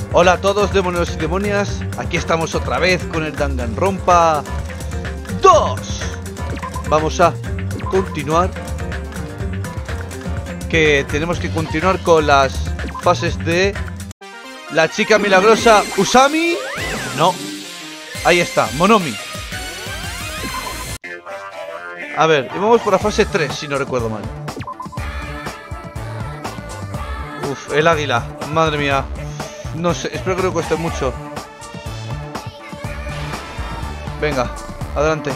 Hola a todos, demonios y demonias. Aquí estamos otra vez con el Danganronpa 2. Vamos a continuar. Que tenemos que continuar con las fases de la chica milagrosa Usami. No, ahí está, Monomi. A ver, y vamos por la fase 3, si no recuerdo mal. Uf, el águila, madre mía. No sé, espero que no cueste mucho. Venga, adelante.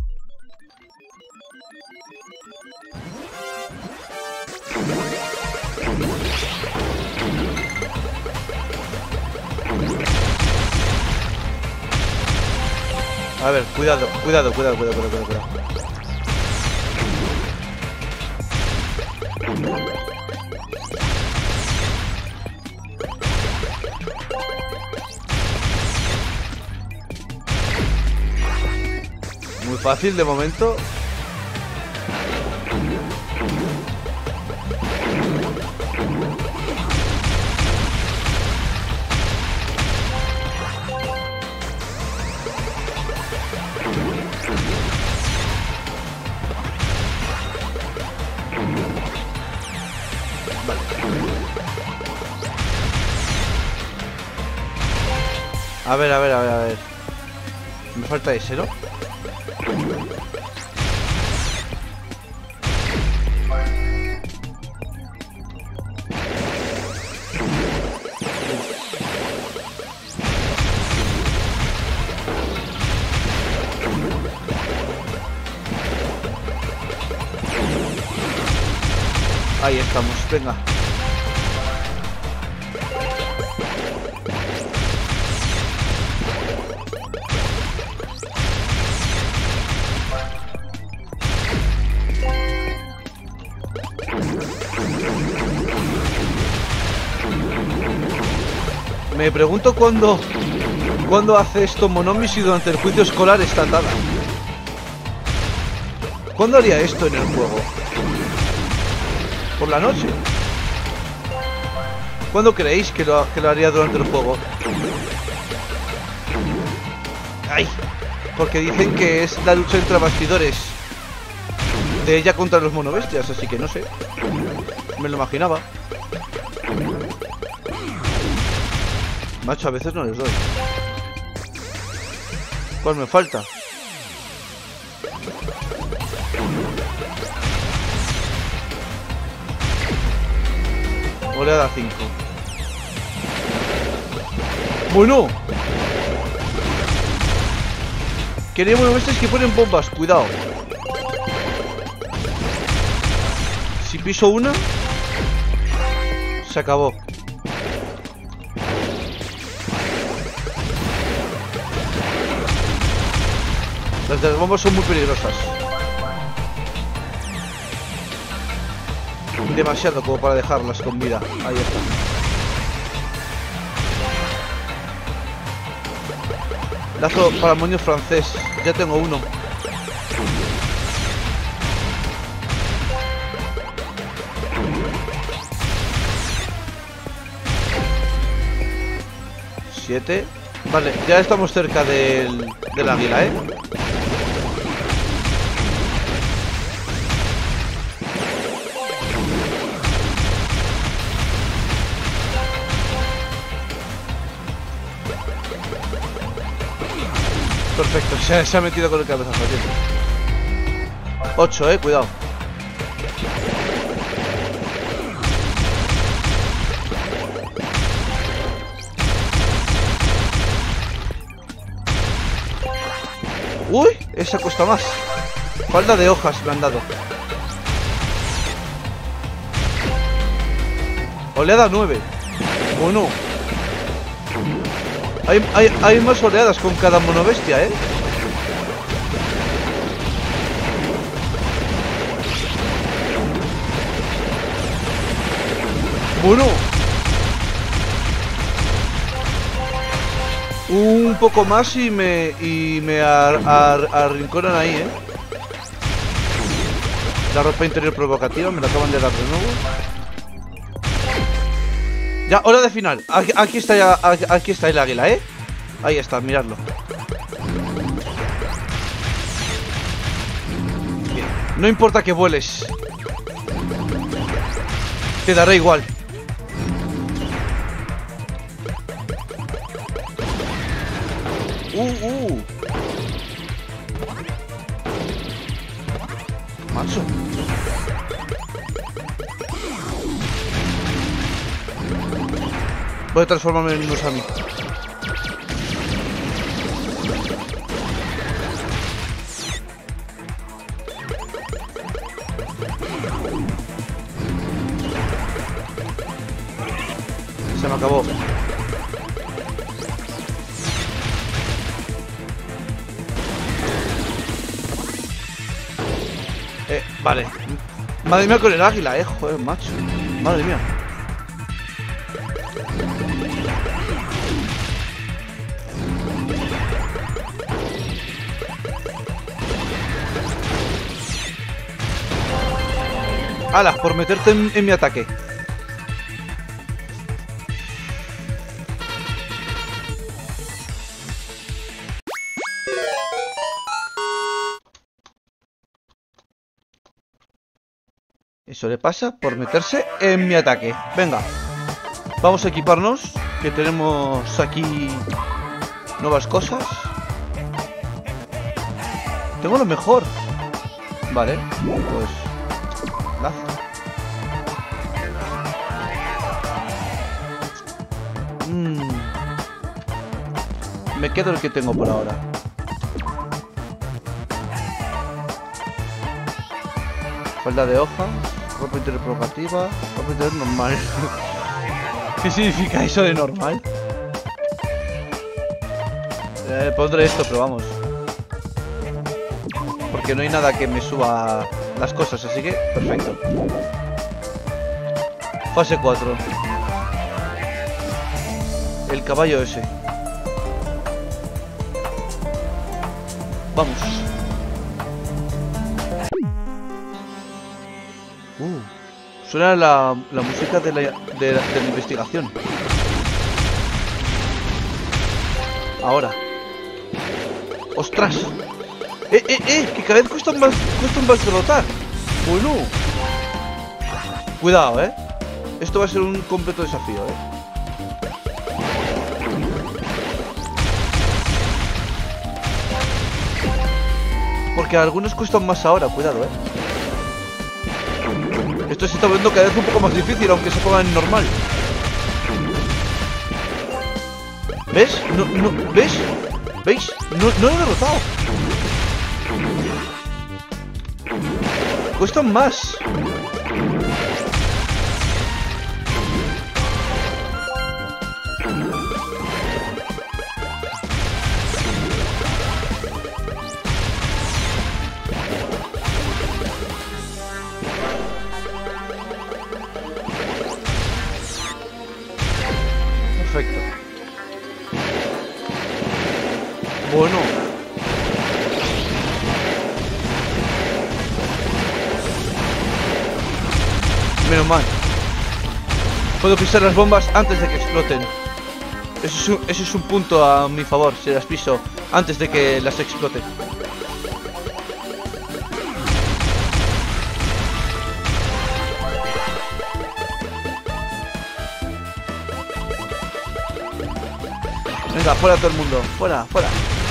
A ver, cuidado. Muy fácil de momento. A ver. Me falta ese, ¿no? Ahí estamos, venga. Me pregunto cuándo hace esto Monomi si durante el juicio escolar está atada. ¿Cuándo haría esto en el juego? ¿Por la noche? ¿Cuándo creéis que lo haría durante el juego? ¡Ay! Porque dicen que es la lucha entre bastidores de ella contra los monobestias, así que no sé. Me lo imaginaba. Macho, a veces no les doy. ¿Cuál me falta? Oleada 5. Bueno. Queremos bestias que ponen bombas, cuidado. Si piso una, se acabó. Las de las bombas son muy peligrosas. Demasiado como para dejarlas con vida. Ahí está. Lazo para el moño francés. Ya tengo uno. Siete. Vale, ya estamos cerca del águila, ¿eh? Perfecto, se ha metido con el cabezazo. 8, cuidado. Uy, esa cuesta más. Falda de hojas me han dado. Oleada 9. Bueno. Hay más oleadas con cada monobestia, ¿eh? Bueno. Un poco más y me arrinconan ahí, ¿eh? La ropa interior provocativa me la acaban de dar de nuevo. Ya, hora de final. Aquí está ya, aquí está el águila, ¿eh? Ahí está, miradlo. Bien. No importa que vueles. Te dará igual. Macho. Voy a transformarme en un Usami. Se me acabó. Vale. Madre mía con el águila, joder, macho. Madre mía. ¡Hala! Por meterte en mi ataque. Eso le pasa por meterse en mi ataque. Venga. Vamos a equiparnos, que tenemos aquí nuevas cosas. Tengo lo mejor. Vale, pues lazo. Me quedo el que tengo por ahora. Falda de hoja, ropa interior provocativa, ropa interior normal. ¿Qué significa eso de normal? Pondré esto, pero vamos. Porque no hay nada que me suba las cosas, así que perfecto. Fase 4. El caballo ese. Vamos. Suena la música de la investigación. Ahora. ¡Ostras! Que cada vez cuesta más derrotar. Bueno. Cuidado, Esto va a ser un completo desafío, Porque algunos cuestan más ahora, cuidado, Esto se está volviendo cada vez un poco más difícil, aunque se ponga en normal. ¿Ves? ¿Ves? ¿Veis? No lo he derrotado. Cuestan más. Perfecto. Bueno. Menos mal. Puedo pisar las bombas antes de que exploten. Eso es un punto a mi favor, si las piso antes de que las exploten. Venga, fuera todo el mundo. Fuera, fuera.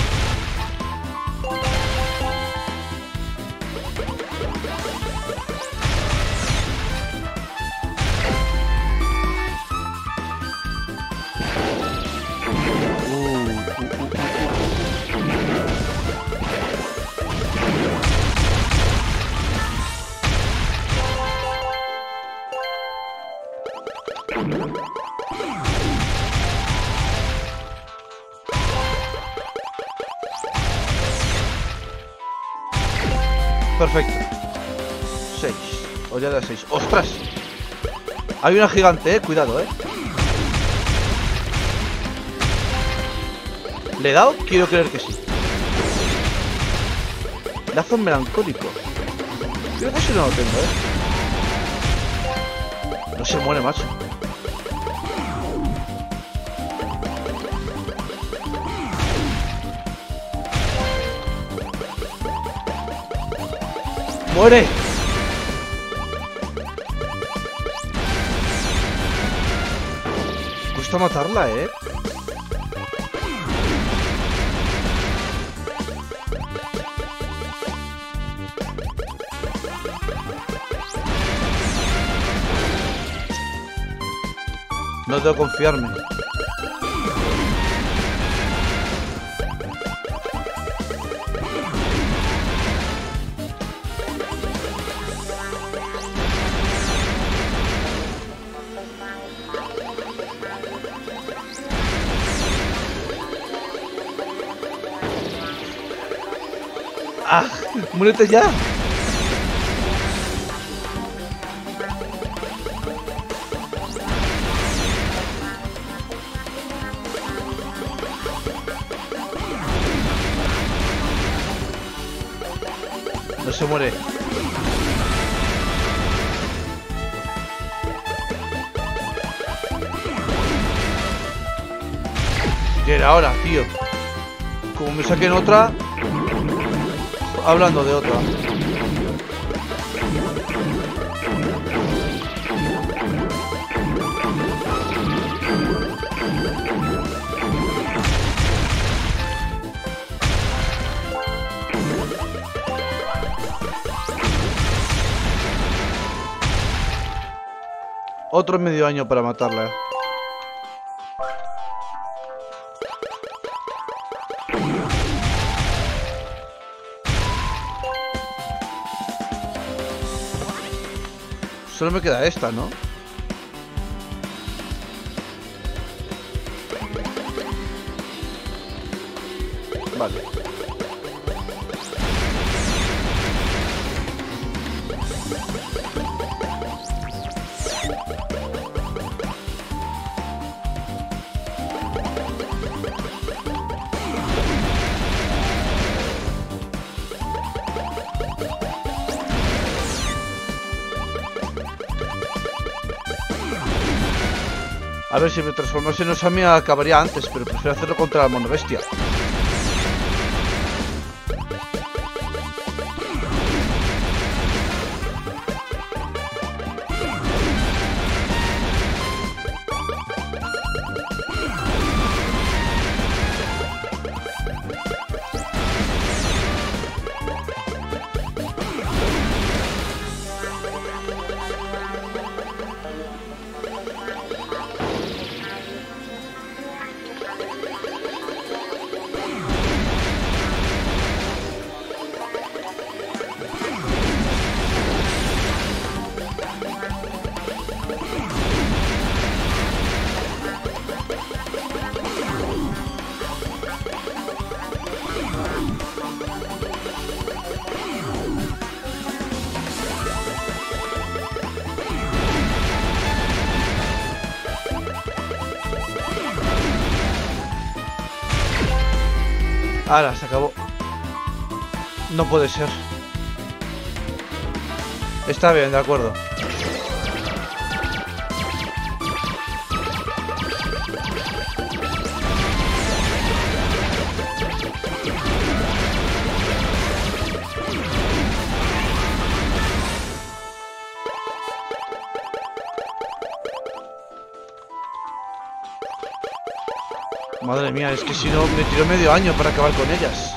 Perfecto. 6. Oleada 6. ¡Ostras! Hay una gigante, cuidado, ¿Le he dado? Quiero creer que sí. Lazo melancólico. Creo que ese no lo tengo, No se muere, macho. ¡Muere! Cuesta matarla, ¿eh? No tengo que confiarme. ¡Ah! ¡Muérete ya! No se muere. ¿Qué era ahora, tío? Como me saquen otra... Hablando de otra. Otro medio año para matarla. Solo me queda esta, ¿no? Vale. A ver, si me transformase en Osamia acabaría antes, pero prefiero hacerlo contra la monobestia. Ahora, se acabó. No puede ser. Está bien, de acuerdo. Madre mía, es que si no me tiró medio año para acabar con ellas.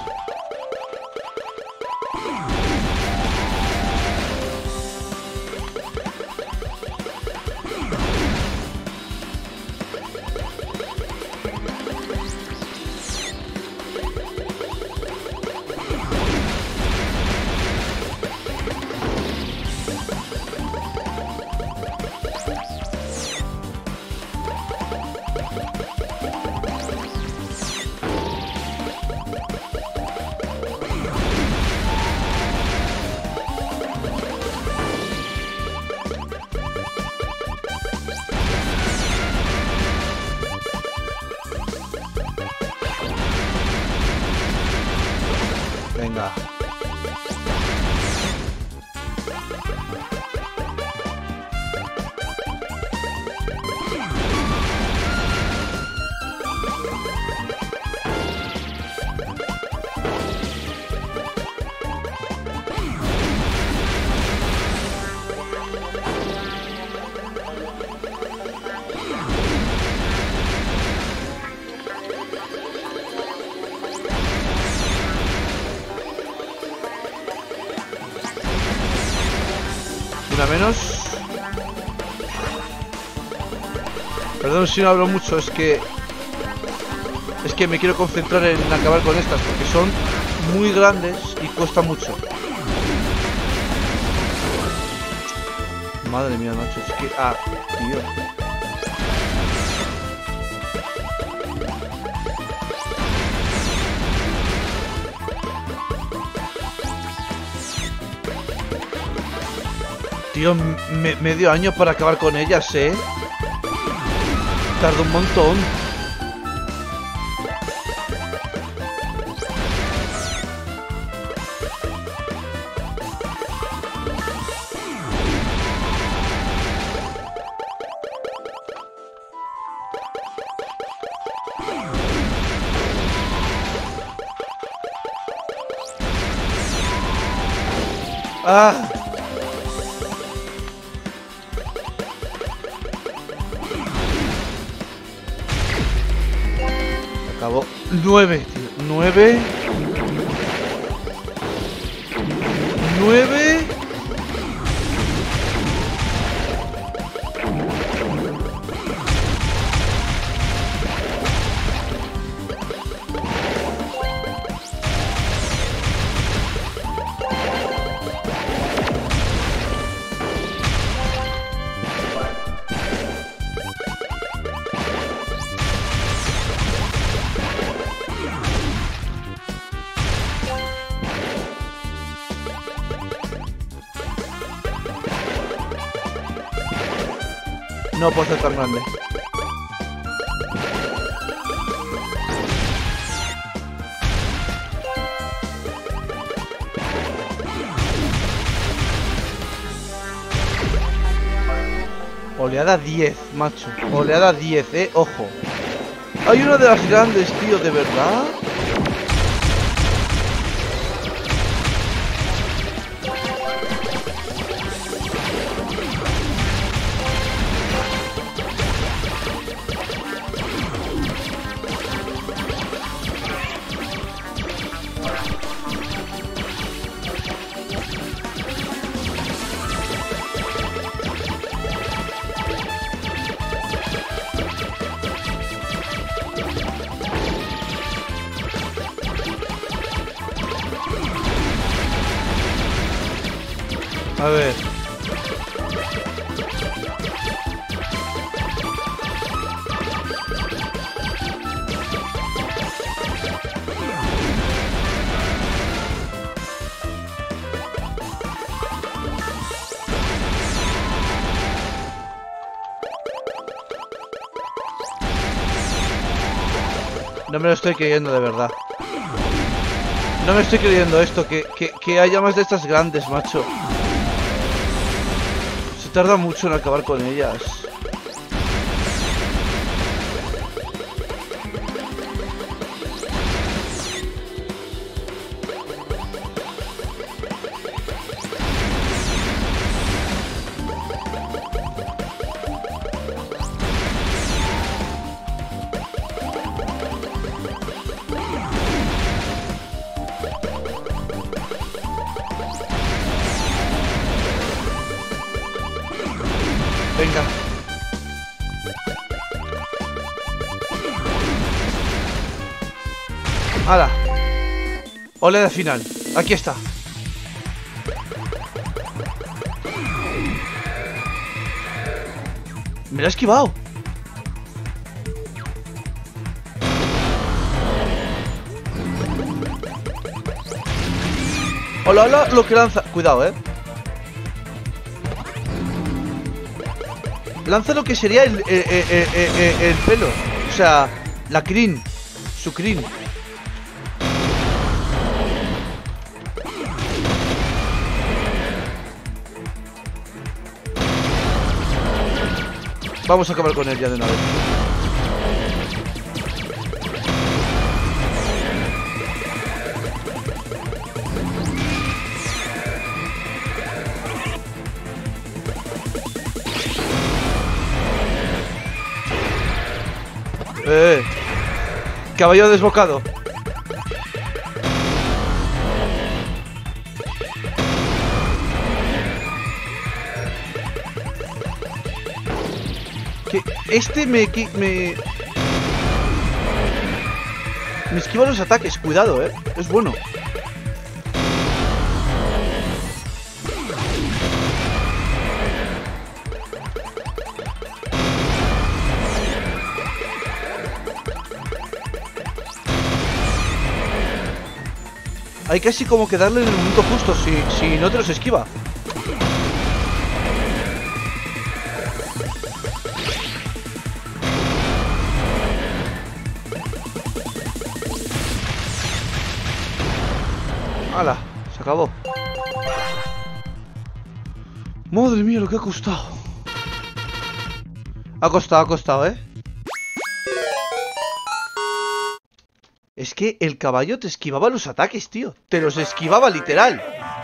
Venga. menos. Perdón si no hablo mucho, es que me quiero concentrar en acabar con estas porque son muy grandes y cuesta mucho. Madre mía, macho, es que... Ah, tío. Tío, medio año para acabar con ellas, ¿eh? Tarda un montón. ¡Ah! Acabó. 9, tío. 9. 9. No puedo ser tan grande. Oleada 10, macho. Oleada 10, ojo. Hay una de las grandes, tío, ¿de verdad? A ver. No me lo estoy creyendo de verdad. No me estoy creyendo esto, que haya más de estas grandes, macho. Se tarda mucho en acabar con ellas. Venga. ¡Hala! Oleada final. Aquí está. Me la he esquivado. Hola, hola, lo que lanza. Cuidado, Lanza lo que sería el pelo. O sea, la crin. Su crin. Vamos a acabar con él ya de una vez. Caballo desbocado. Este me esquiva los ataques, cuidado, es bueno. Hay casi como que darle en el momento justo, si no te los esquiva. ¡Hala! Se acabó. Madre mía, lo que ha costado. Ha costado, Es que el caballo te esquivaba los ataques, tío. Te los esquivaba, literal.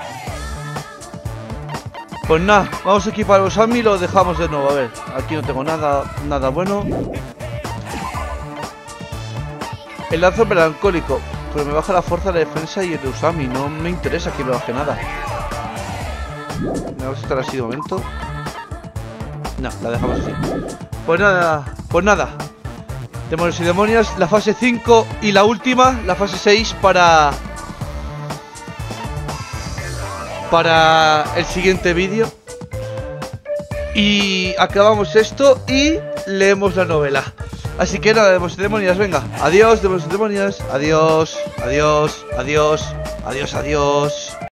Pues nada, vamos a equipar a Usami y lo dejamos de nuevo. A ver, aquí no tengo nada bueno. El lazo melancólico. Pero me baja la fuerza, la defensa y el Usami. No me interesa que me baje nada. Vamos a estar así de momento. No, la dejamos así. Pues nada. Demonios y demonias, la fase 5 y la última, la fase 6 para el siguiente vídeo. Y acabamos esto y leemos la novela. Así que nada, demonios y demonias, venga. Adiós, demonios y demonias. Adiós.